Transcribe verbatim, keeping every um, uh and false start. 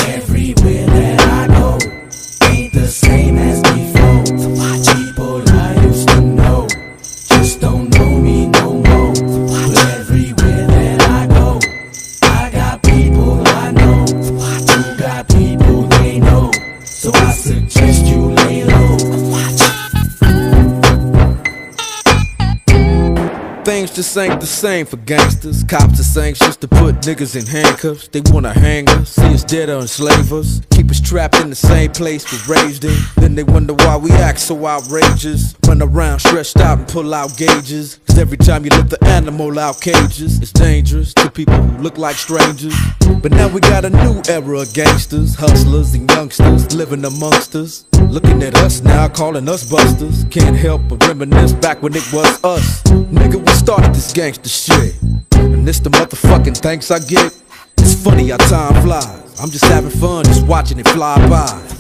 Everywhere that I go ain't the same as before. People I used to know just don't know me no more. But everywhere that I go, I got people I know who got people they know. So I suggest you lay low. Things just ain't the same for gangsters. Cops just anxious to put niggas in handcuffs. They wanna hang us, see us dead or enslave us, keep us trapped in the same place we're raised in. Then they wonder why we act so outrageous, run around stretched out and pull out gauges. Cause every time you lift the animal out cages, it's dangerous to people who look like strangers. But now we got a new era of gangsters, hustlers and youngsters living amongst us. Looking at us now, calling us busters. Can't help but reminisce back when it was us. Nigga, we started this gangster shit, and this the motherfucking thanks I get. It's funny how time flies. I'm just having fun, just watching it fly by.